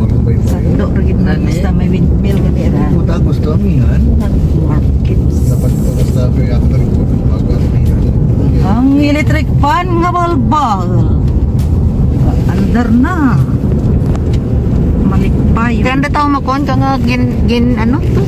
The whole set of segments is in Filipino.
Sando rin na basta may windmill gani ra. Puta gusto amihan. Markets. Dapat ko basta ako na rin po mag-amihan. Ang electric fan nga balbal. Andar na. Malikpay. Ganda tao makon ka nga gin ano to?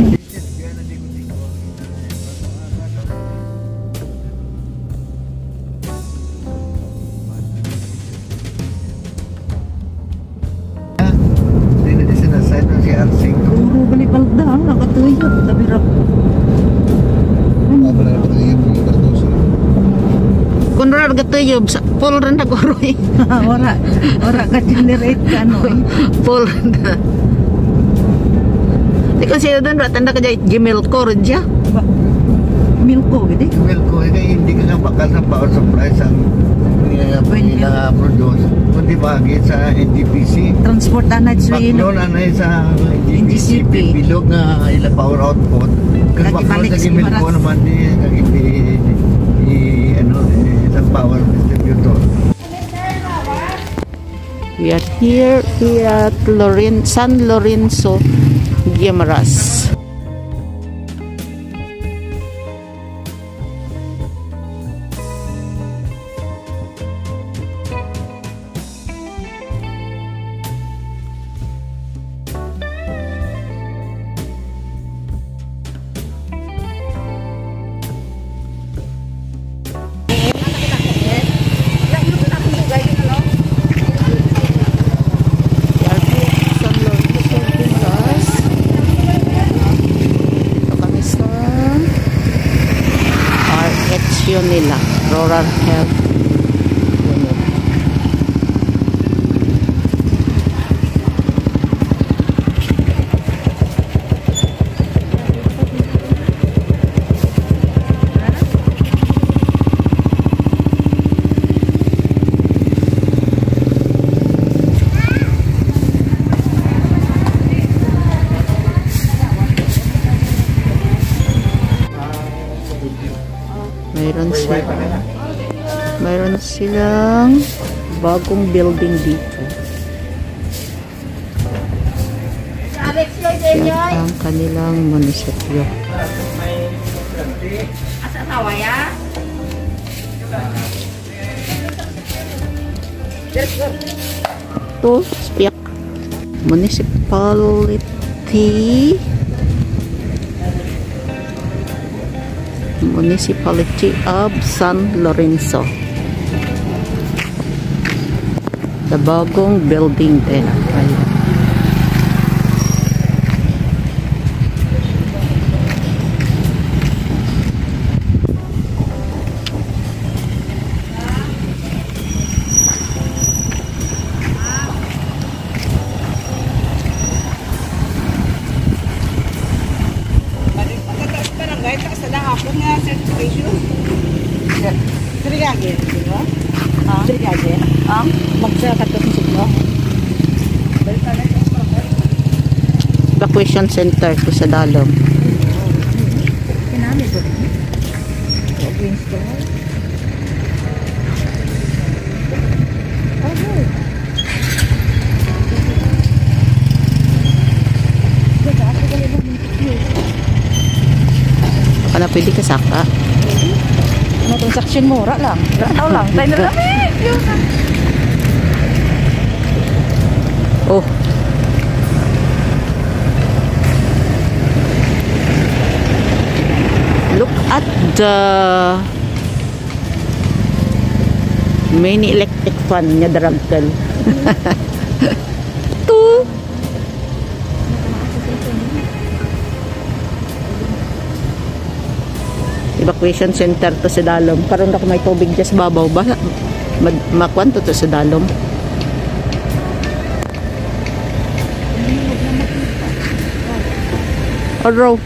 Puro balibal nakatuyot. Tabirap. Kung rar gatuyob sa full rin na goroy. Ora ka generate ka ano eh. Full na. Di ko siya doon ratanda ka dyan Gmail ko rin siya. Milko gini. Milko hindi ka nga bakal sa power supply ang produce kundi bahagi sa NDPC Transport anad backload anay sa NDPC bilog nga ila power output kasi backload sa Milko naman sa power distributor. We are here at San Lorenzo, Guimaras. Nila Rural Health Unit. Mayroon silang bagong building dito. Yan ang kanilang munisipyo. Ito, Spiak Municipality of San Lorenzo. The bagong building din. Ayan. Evacuation center to sa Dalom. Baka na pwede kasaka. Ano transaction mura lang. Rataw lang. Tayo na lang. Oh. Look at the mini electric fan niya daragkal. Tu. Evacuation center to sa Dalom. Karon na ko may tubig dyan sa babaw ba? Makwanto to sa Dalom. Oro.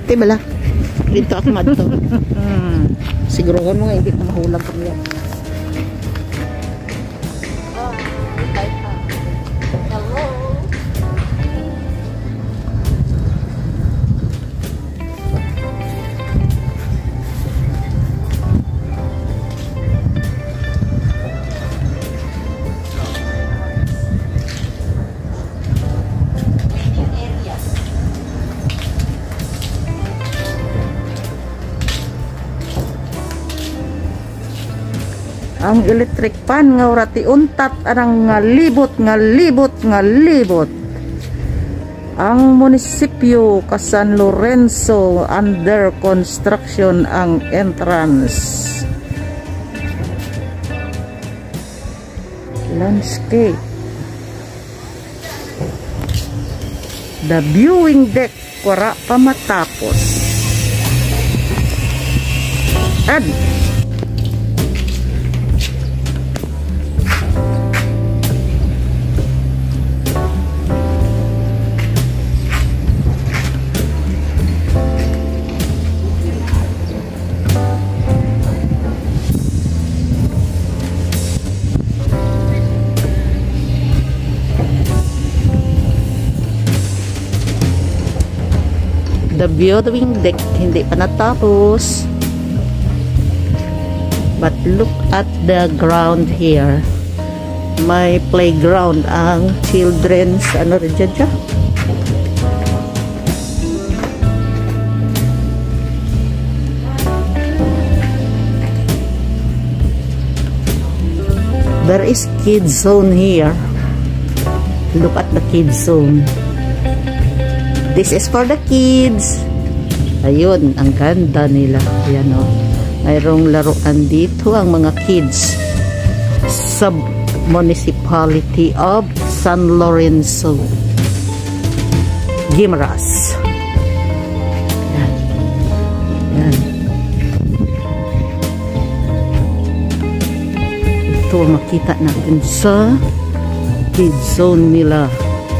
Ate bala. Dito ako madto. Siguruhan mo nga hindi ka mahulag ko yan. Ang electric fan nga ora ti untat arang nga libot. Ang munisipyo ka San Lorenzo under construction ang entrance. Landscape. The viewing deck wala pa matapos. Ad The viewing deck hindi pa natapos. But look at the ground here. May playground ang children's ano rin dyan. There is kids zone here. Look at the kids zone. This is for the kids. Ayun, ang ganda nila. Ayan o. Mayroong laruan dito ang mga kids. Sub-municipality of San Lorenzo. Guimaras. Ayan. Ayan. Ito ang makita natin sa kids zone nila.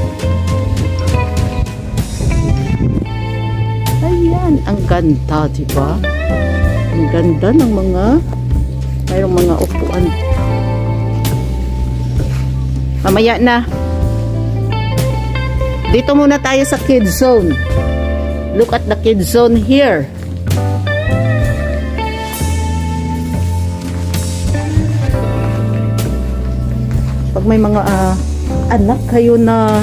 Ang ganda, diba? Ang ganda ng mga mayroong mga upuan. Mamaya na. Dito muna tayo sa kids zone. Look at the kids zone here. Pag may mga anak kayo na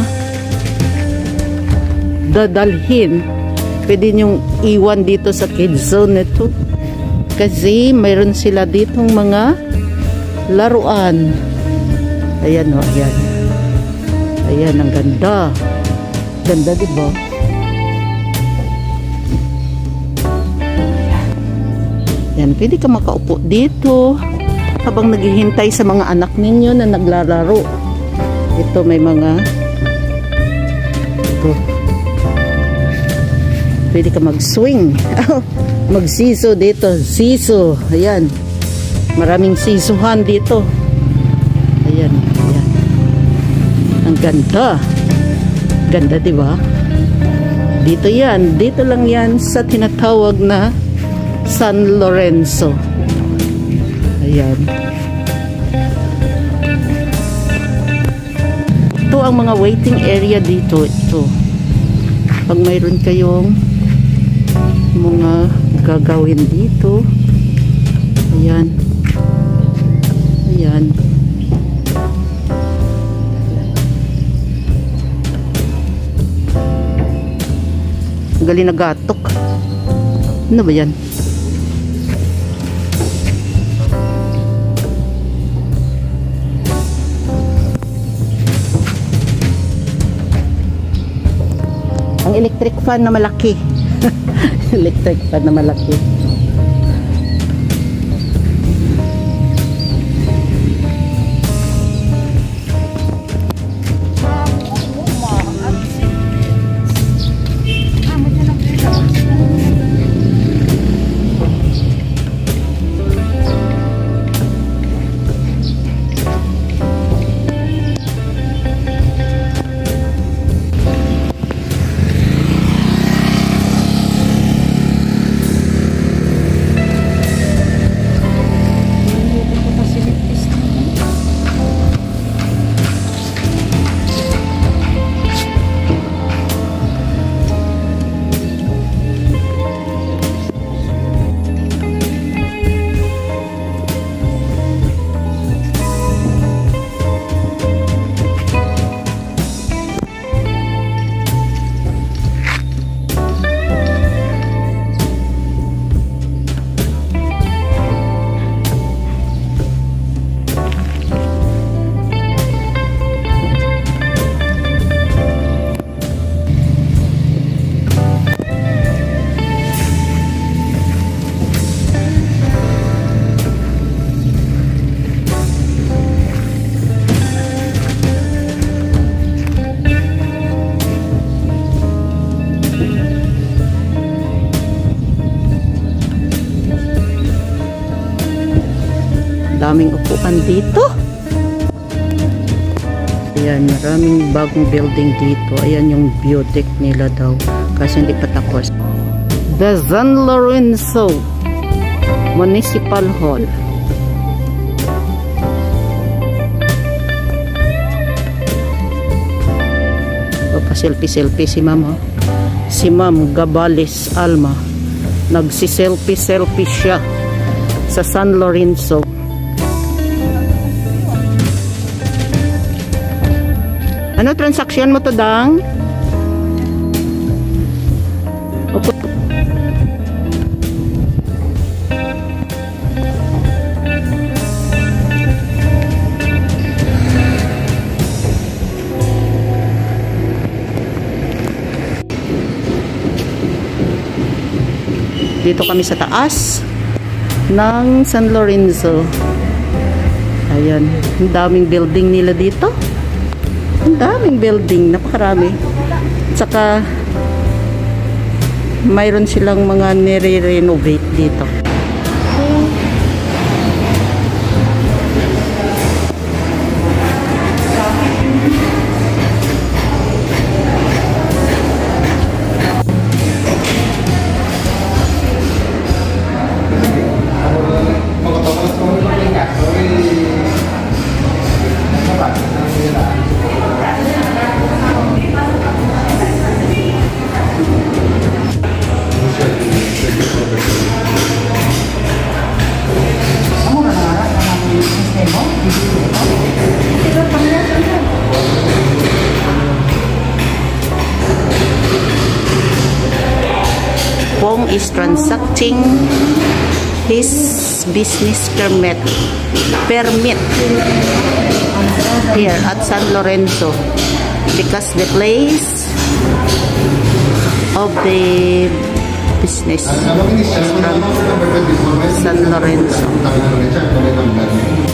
dadalhin, pwede nyong iwan dito sa kids zone nito. Kasi mayroon sila ditong mga laruan. Ayan o, ayan. Ayan, ang ganda. Ganda, diba? Ayan, pwede ka makaupo dito habang naghihintay sa mga anak ninyo na naglalaro. Ito, may mga ito. Pwede ka mag-swing. Mag-siso dito. Siso. Ayan. Maraming sisuhan dito. Ayan. Ayan. Ang ganda. Ganda, diba? Dito yan. Dito lang yan sa tinatawag na San Lorenzo. Ayan. Ito ang mga waiting area dito. Ito. Pag mayroon kayong mga gagawin dito. Ayan. Ayan. Galing na gatok. Ano ba yan? Ang electric fan na malaki. Electric fan na malaki. daming upuan dito. Ayan, maraming bagong building dito. Ayan yung view deck nila daw. Kasi hindi pa tapos. The San Lorenzo Municipal Hall. Pa-selfie-selfie si Ma'am. Si Ma'am Gabales Alma. Nagsi-selfie-selfie siya sa San Lorenzo. Ano transaction mo to, Dang? Dito kami sa taas ng San Lorenzo. Ayan, ang daming building nila dito. Ang daming building, napakarami. Tsaka mayroon silang mga nire-renovate dito. Pong is transacting his business permit here at San Lorenzo because the place of the business is from San Lorenzo.